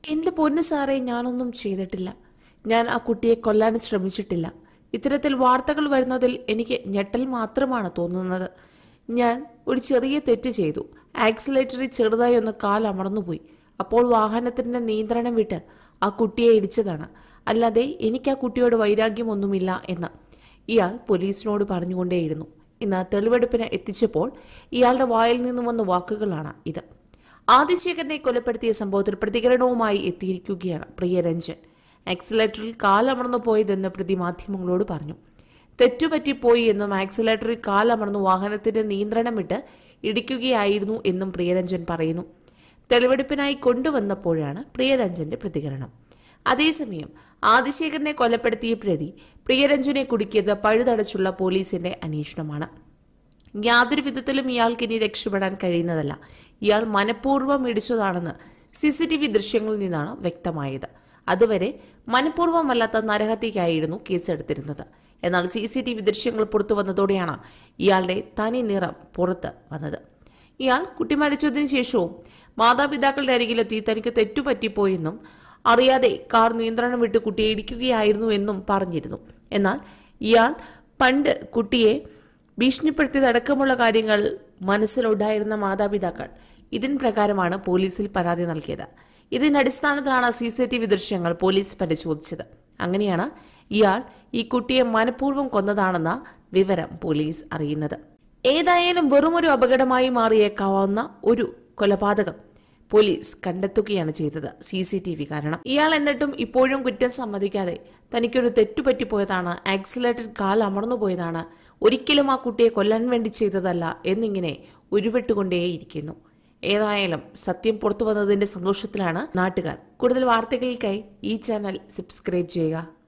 എൻ്റെ പൊന്നു സാറേ, ഞാനൊന്നും ചെയ്തിട്ടില്ല. ഞാൻ ആ കുട്ടിയെ കൊല്ലാൻ ശ്രമിച്ചിട്ടില്ല. ഇത്തരത്തിൽ വാർത്തകൾ വരുന്നതിൽ എനിക്ക് ഞെട്ടൽ മാത്രമാണ് തോന്നുന്നത്. ഞാൻ ഒരു ചെറിയ തെറ്റ് ചെയ്തു. ആക്സിലേറ്ററിൽ ചെറുതായി ഒന്ന് കാൽ അമർന്നുപോയി. അപ്പോൾ വാഹനത്തിൻ്റെ നിയന്ത്രണം വിട്ട് ആ കുട്ടിയെ ഇടിച്ചതാണ്. അല്ലാതെ എനിക്ക് ആ കുട്ടിയോട് വൈരാഗ്യമൊന്നുമില്ല എന്ന് ഇയാൾ പോലീസിനോട് പറഞ്ഞുകൊണ്ടേയിരുന്നു. ഇന്ന് തെളിവെടുപ്പിന് എത്തിച്ചപ്പോൾ ഇയാളുടെ വായിൽ നിന്നും വന്ന വാക്കുകളാണ് ഇത്. ആദിശേഖരനെ കൊലപ്പെടുത്തിയ സംഭവത്തിൽ പ്രതികരണവുമായി എത്തിയിരിക്കുകയാണ് പ്രിയരഞ്ജൻ. ആക്സിലേറ്ററിൽ കാലമർന്നു പോയതെന്ന് പ്രതി മാധ്യമങ്ങളോട് പറഞ്ഞു. തെറ്റുപറ്റിപ്പോയി എന്നും ആക്സിലേറ്ററിൽ കാലമർന്നു വാഹനത്തിന്റെ നിയന്ത്രണം വിട്ട് ഇടിക്കുകയായിരുന്നു എന്നും പ്രിയരഞ്ജൻ പറയുന്നു. തെളിവെടുപ്പിനായി കൊണ്ടുവന്നപ്പോഴാണ് പ്രിയരഞ്ജന്റെ പ്രതികരണം. അതേസമയം ആദിശേഖരനെ കൊലപ്പെടുത്തിയ പ്രതി പ്രിയരഞ്ജനെ കുടുക്കിയത് പഴുതടച്ചുള്ള പോലീസിന്റെ അന്വേഷണമാണ്. യാതൊരു വിധത്തിലും ഇയാൾക്ക് ഇനി രക്ഷപ്പെടാൻ കഴിയുന്നതല്ല. ഇയാൾ മനഃപൂർവ്വം ഇടിച്ചതാണെന്ന് CCTV ദൃശ്യങ്ങളിൽ നിന്നാണ് വ്യക്തമായത്. അതുവരെ മനഃപൂർവ്വമല്ലാത്ത നരഹത്യക്കായിരുന്നു കേസെടുത്തിരുന്നത്. എന്നാൽ CCTV ദൃശ്യങ്ങൾ പുറത്തു വന്നതോടെയാണ് ഇയാളുടെ തനി നിറം പുറത്ത് വന്നത്. ഇയാൾ കുട്ടി മരിച്ചതിന് ശേഷവും മാതാപിതാക്കളുടെ അരികിലെത്തി തനിക്ക് തെറ്റുപറ്റിപ്പോയെന്നും അറിയാതെ കാർ നിയന്ത്രണം വിട്ട് കുട്ടിയെ ഇടിക്കുകയായിരുന്നു എന്നും പറഞ്ഞിരുന്നു. എന്നാൽ ഇയാൾ പണ്ട് കുട്ടിയെ ഭീഷണിപ്പെടുത്തിയതടക്കമുള്ള കാര്യങ്ങൾ മനസ്സിലുണ്ടായിരുന്ന മാതാപിതാക്കൾ ഇതിന് പ്രകാരമാണ് പോലീസിൽ പരാതി നൽകിയത്. ഇതിന്റെ അടിസ്ഥാനത്തിലാണ് CCTV ദൃശ്യങ്ങൾ പോലീസ് പരിശോധിച്ചത്. അങ്ങനെയാണ് ഇയാൾ ഈ കുട്ടിയെ മനഃപൂർവ്വം കൊന്നതാണെന്ന വിവരം പോലീസ് അറിയുന്നത്. ഏതായാലും വെറുമൊരു അപകടമായി മാറിയേക്കാവുന്ന ഒരു കൊലപാതകം പോലീസ് കണ്ടെത്തുകയാണ് ചെയ്തത് CCTV കാരണം. ഇയാൾ എന്നിട്ടും ഇപ്പോഴും കുറ്റം സമ്മതിക്കാതെ തനിക്കൊരു തെറ്റുപറ്റിപ്പോയതാണ്, ആക്സിലേറ്റർ കാൽ അമർന്നുപോയതാണ്, ഒരിക്കലും ആ കുട്ടിയെ കൊല്ലാൻ വേണ്ടി ചെയ്തതല്ല എന്നിങ്ങനെ ഉരുവിട്ടുകൊണ്ടേയിരിക്കുന്നു. ഏതായാലും സത്യം പുറത്തു വന്നതിന്റെ സന്തോഷത്തിലാണ് നാട്ടുകാർ. കൂടുതൽ വാർത്തകൾക്കായി ഈ ചാനൽ സബ്സ്ക്രൈബ് ചെയ്യുക.